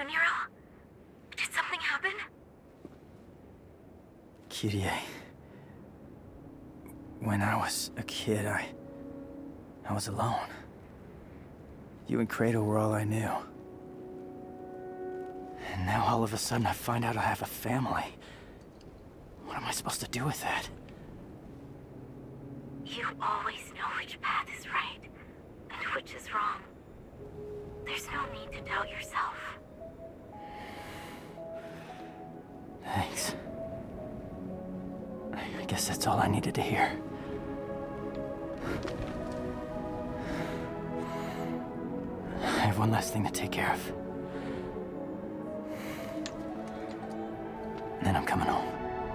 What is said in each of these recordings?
Nero? Did something happen? Kyrie. When I was a kid, I was alone. You and Kratos were all I knew. And now all of a sudden I find out I have a family. What am I supposed to do with that? You always know which path is right, and which is wrong. There's no need to doubt yourself. Thanks. I guess that's all I needed to hear. I have one last thing to take care of. Then I'm coming home.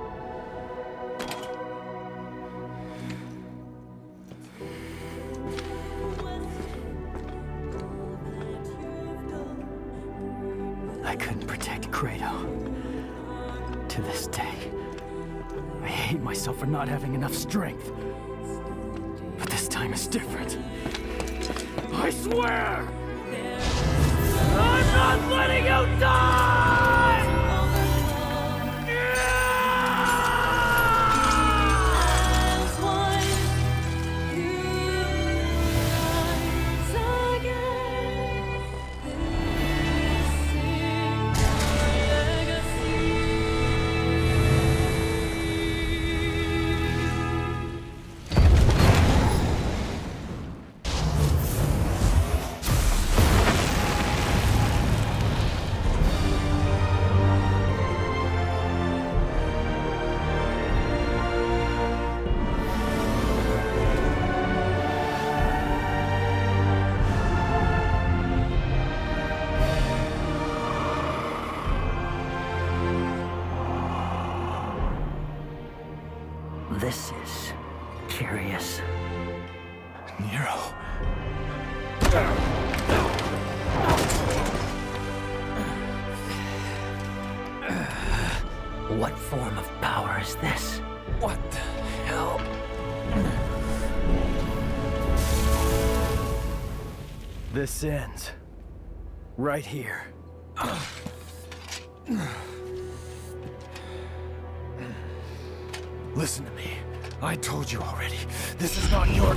I couldn't protect Kratos. To this day, I hate myself for not having enough strength. But this time is different. I swear! I'm not letting you die! This is curious. Nero. What form of power is this? What the hell? This ends right here. Listen to me. I told you already. This is not your...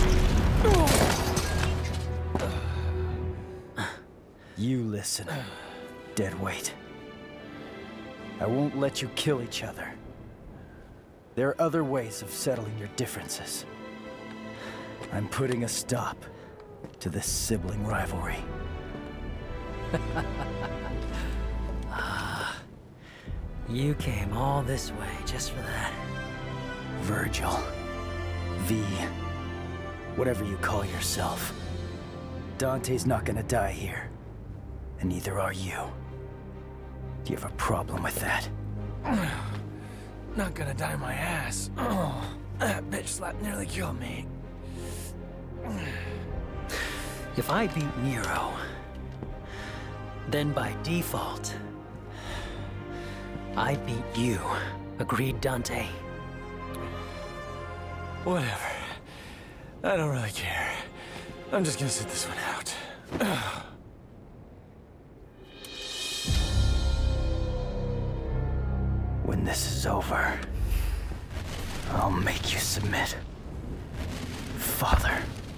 You listen, deadweight. I won't let you kill each other. There are other ways of settling your differences. I'm putting a stop to this sibling rivalry. You came all this way just for that. Virgil. V. Whatever you call yourself. Dante's not gonna die here. And neither are you. Do you have a problem with that? Not gonna die my ass. Oh, that bitch slap nearly killed me. If I beat Nero, then by default, I beat you. Agreed, Dante? Whatever. I don't really care. I'm just gonna sit this one out. When this is over, I'll make you submit. Father.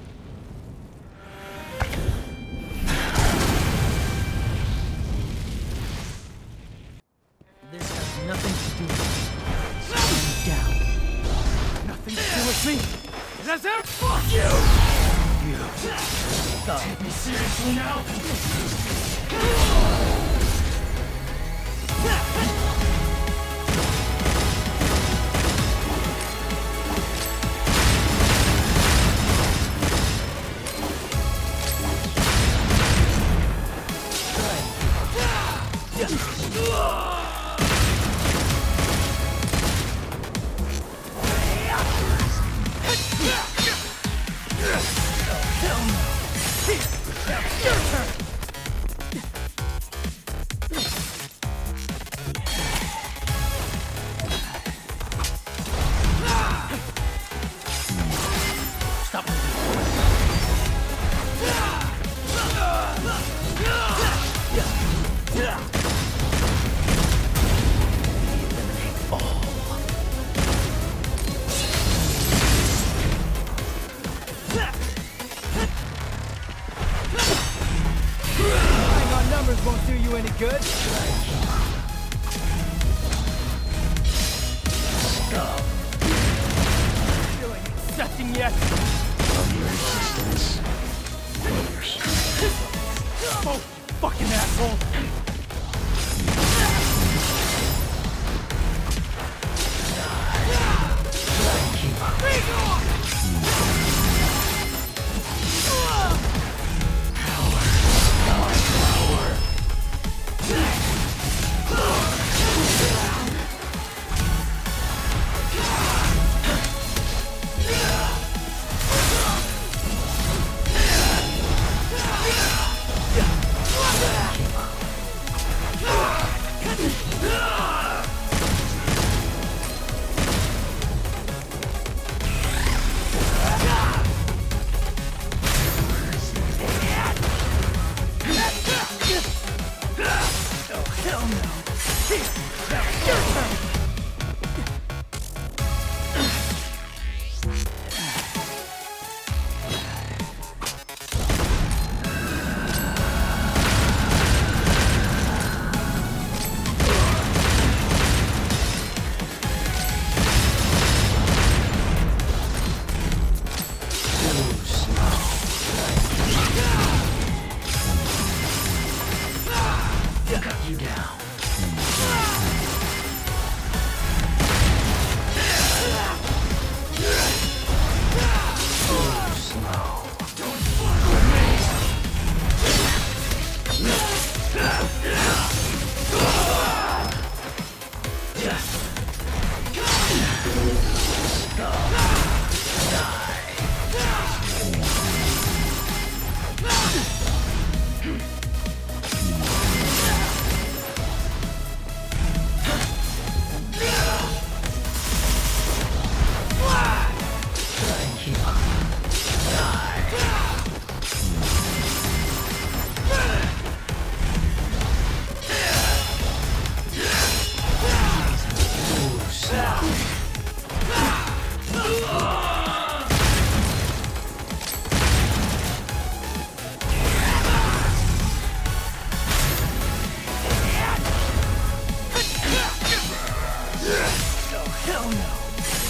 This has nothing to do with me. Stand down. Nothing to do with me! That's it! Fuck you! Take me seriously now? Your turn!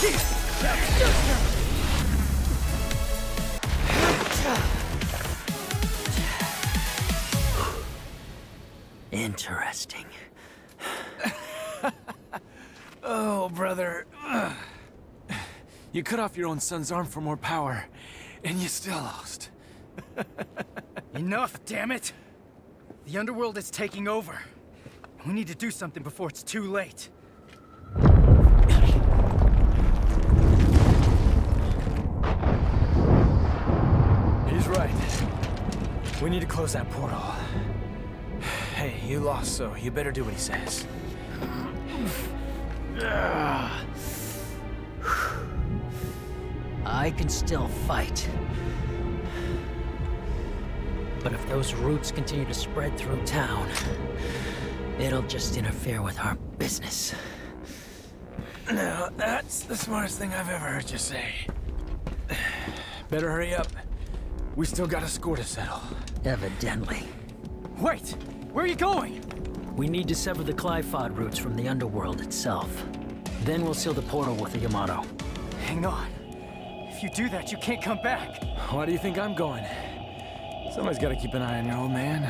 Interesting. Oh, brother. You cut off your own son's arm for more power, and you still lost. Enough, damn it! The underworld is taking over. We need to do something before it's too late. He's right. We need to close that portal. Hey, you lost, so you better do what he says. I can still fight. But if those roots continue to spread through town, it'll just interfere with our business. Now, that's the smartest thing I've ever heard you say. Better hurry up. We still got a score to settle. Evidently. Wait! Where are you going? We need to sever the Qliphoth roots from the underworld itself. Then we'll seal the portal with the Yamato. Hang on. If you do that, you can't come back. Why do you think I'm going? Somebody's got to keep an eye on your old man.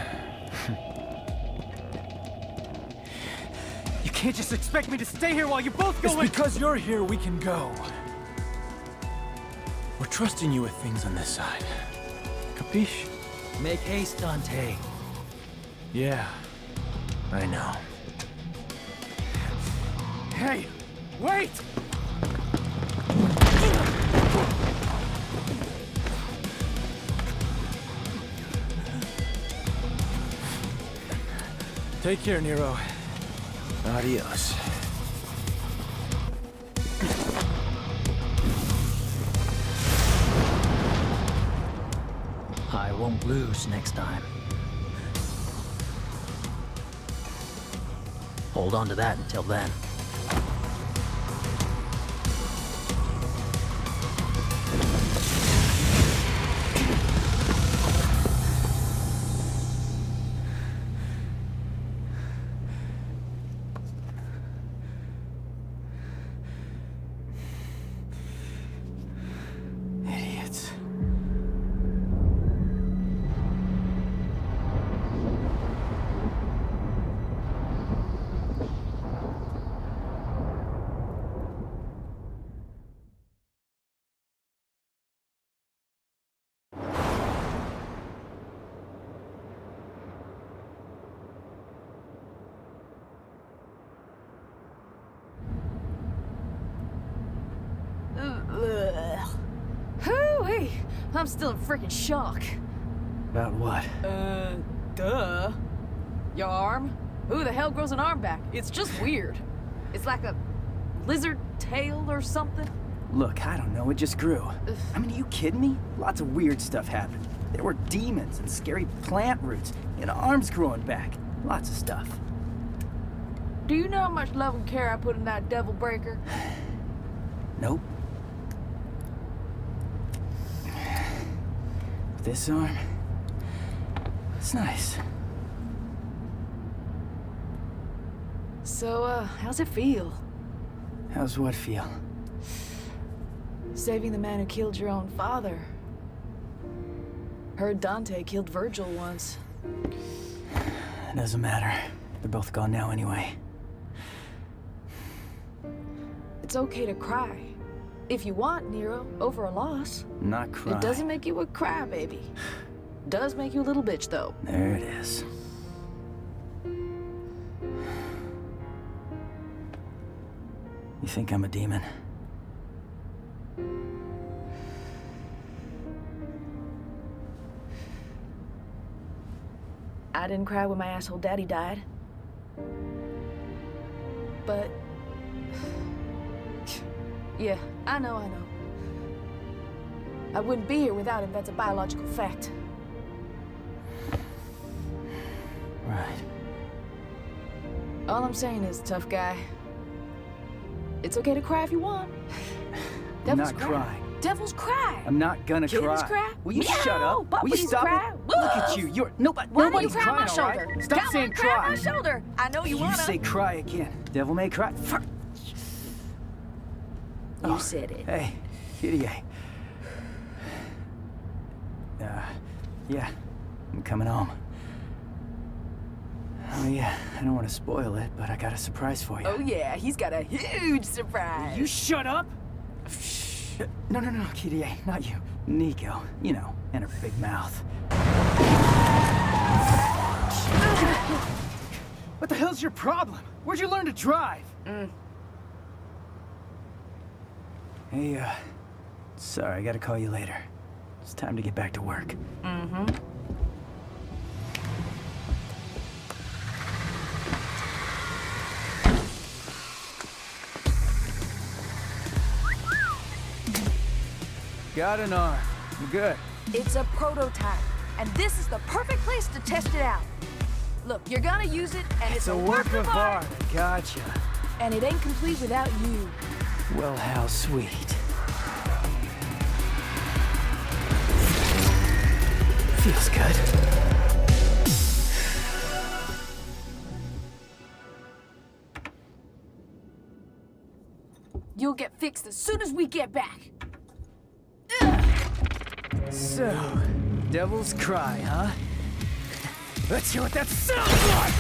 You can't just expect me to stay here while you're both going— It's because you're here we can go. We're trusting you with things on this side. Capiche? Make haste, Dante. Yeah, I know. Hey! Wait! Take care, Nero. Adios. I won't lose next time. Hold on to that until then. Idiots. Hoo-wee! I'm still in freaking shock. About what? Duh. Your arm? Who the hell grows an arm back? It's just weird. It's like a lizard tail or something. Look, I don't know, it just grew. I mean, are you kidding me? Lots of weird stuff happened. There were demons and scary plant roots, and arms growing back. Lots of stuff. Do you know how much love and care I put in that devil breaker? Nope. This arm, it's nice. So, how's it feel? How's what feel? Saving the man who killed your own father. Heard Dante killed Virgil once. It doesn't matter. They're both gone now anyway. It's okay to cry. If you want, Nero, over a loss. I'm not crying. It doesn't make you a crybaby. Does make you a little bitch, though. There it is. You think I'm a demon? I didn't cry when my asshole daddy died. But... yeah, I know. I wouldn't be here without him, that's a biological fact. Right. All I'm saying is, tough guy, it's okay to cry if you want. I'm Devils not cry. crying. Devils cry. I'm not gonna Kittens cry. cry. Will you Meow. shut up? Will you Puppies stop cry. it? Look at you. You're Why nobody's don't you cry on my crying, all shoulder? right? Stop Come saying on, cry on my cry. shoulder. I know you You wanna. say cry again. Devil may cry. Fuck. You said it. Hey, Kitty. Yeah, I'm coming home. Oh yeah, I don't want to spoil it, but I got a surprise for you. Oh yeah, he's got a huge surprise. You shut up! No, Kitty, not you. Nico, you know, and her big mouth. What the hell's your problem? Where'd you learn to drive? Hey, sorry, I gotta call you later. It's time to get back to work. Got an arm. I'm good. It's a prototype, and this is the perfect place to test it out. Look, you're gonna use it, and it's a work of art. Gotcha. And it ain't complete without you. Well, how sweet. Feels good. You'll get fixed as soon as we get back. So, Devil's Cry, huh? Let's hear what that sounds like!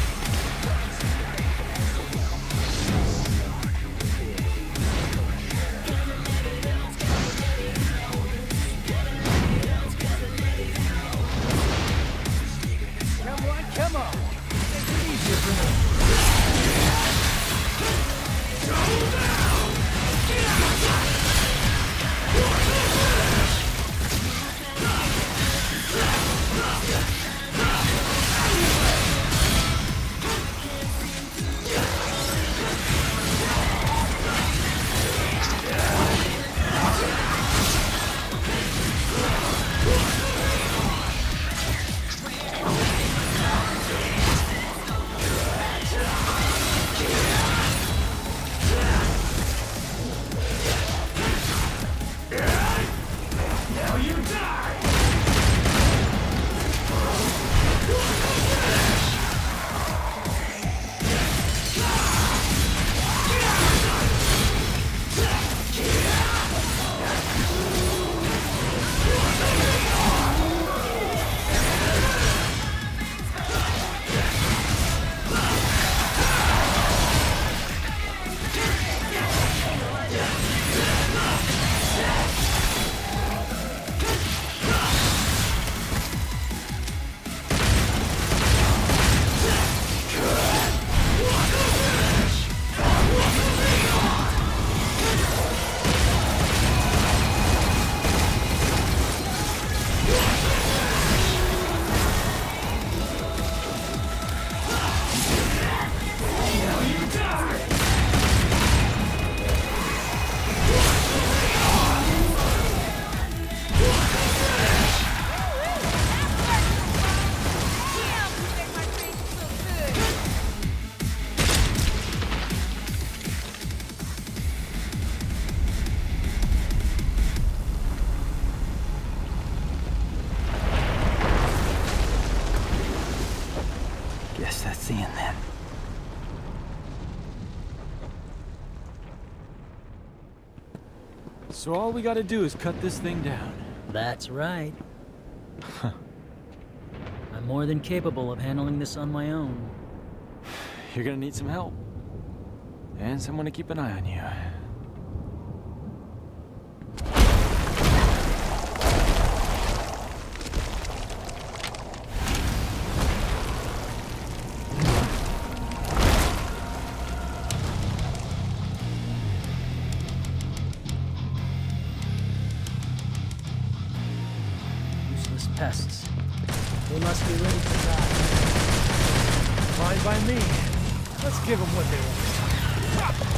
Come on! Make it easier for me. Guess that's the end then. So all we gotta do is cut this thing down. That's right. I'm more than capable of handling this on my own. You're gonna need some help. And someone to keep an eye on you. Useless pests. They must be ready to die. Fine by me. Let's give them what they want.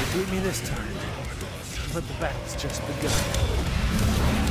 Beat me this time, but the battle's just begun.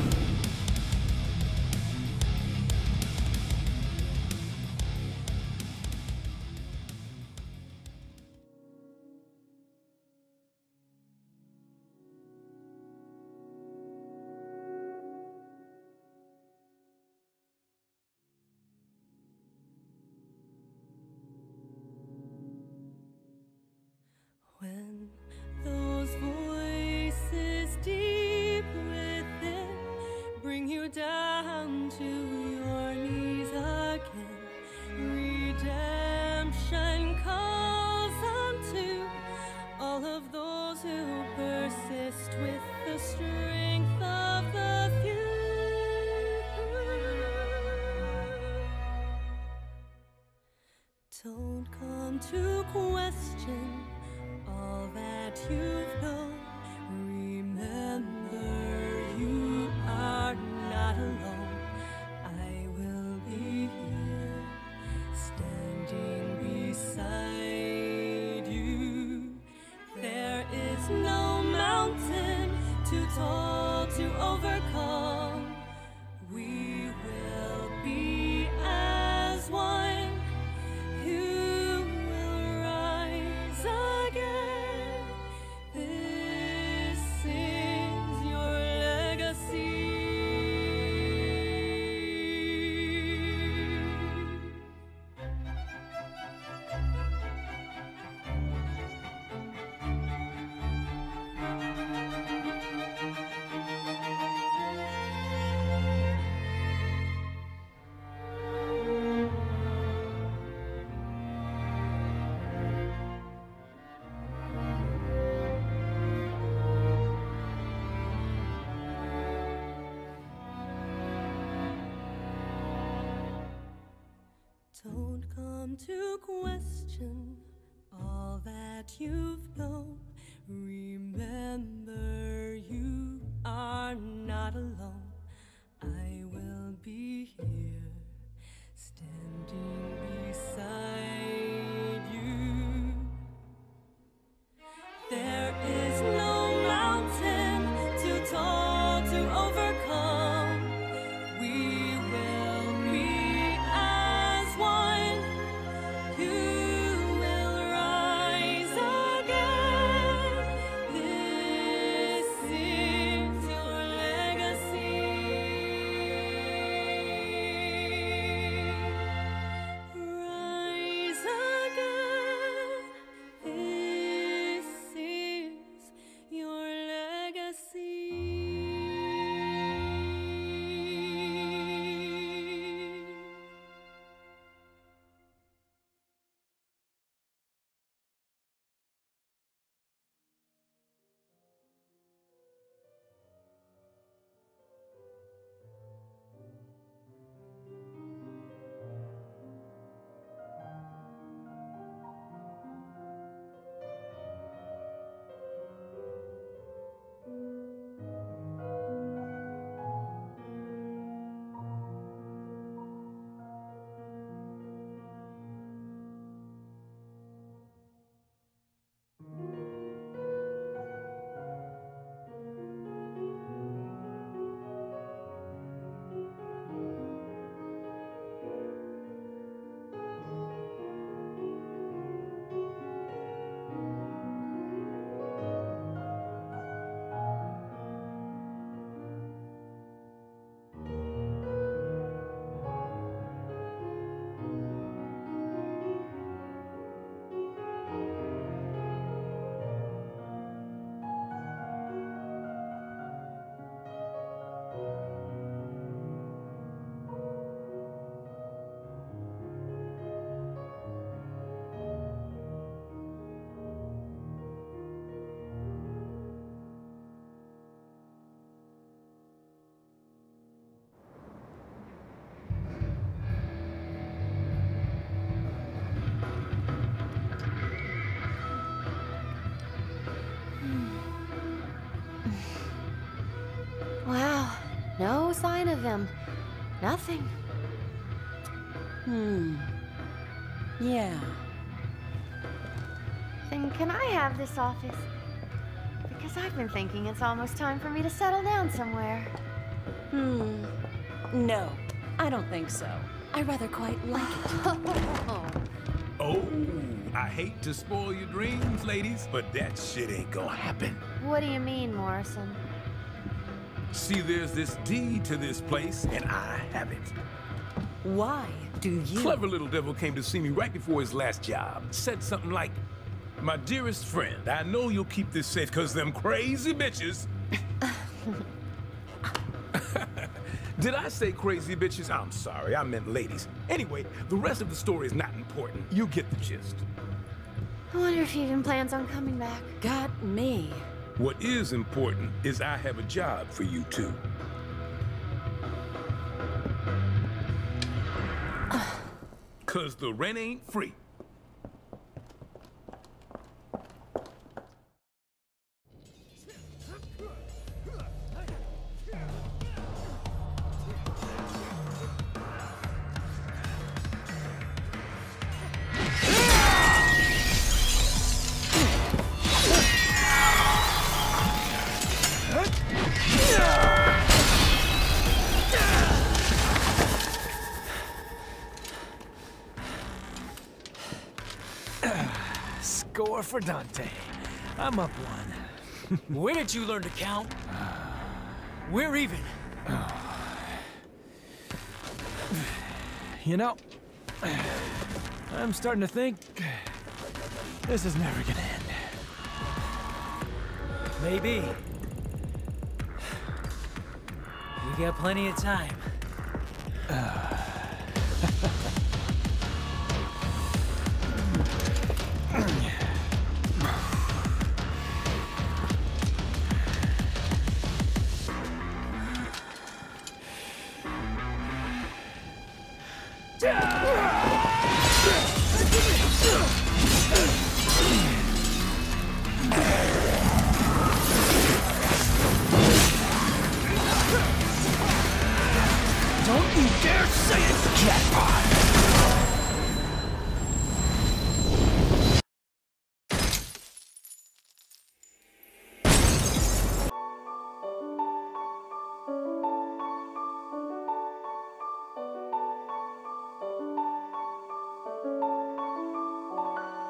When those voices deep within bring you down to your knees again, redemption calls unto all of those who persist with the strength of the few. Don't come to question all that you've known. Remember, you are not alone. I will be here, standing beside you. There is no mountain too tall to overcome. We will be as one. Don't come to question all that you've known. Remember, you are not alone. I will be here, standing beside you. There is no mountain too tall to overcome. We will be as one. You will rise again. This is your legacy. Rise again. This is your legacy. Wow, no sign of him. Nothing. Yeah. And can I have this office? Because I've been thinking it's almost time for me to settle down somewhere. No, I don't think so. I rather quite like it. Oh, I hate to spoil your dreams, ladies, but that shit ain't gonna happen. What do you mean, Morrison? See, there's this deed to this place, and I have it. Why do you? Clever little devil came to see me right before his last job. Said something like, "My dearest friend, I know you'll keep this safe because them crazy bitches..." Did I say crazy bitches? I'm sorry, I meant ladies. Anyway, the rest of the story is not important. You get the gist. I wonder if he even plans on coming back. Got me. What is important is I have a job for you two. Cause the rent ain't free. Score for Dante. I'm up one. Where did you learn to count? We're even. You know, I'm starting to think this is never gonna end. Maybe. We got plenty of time.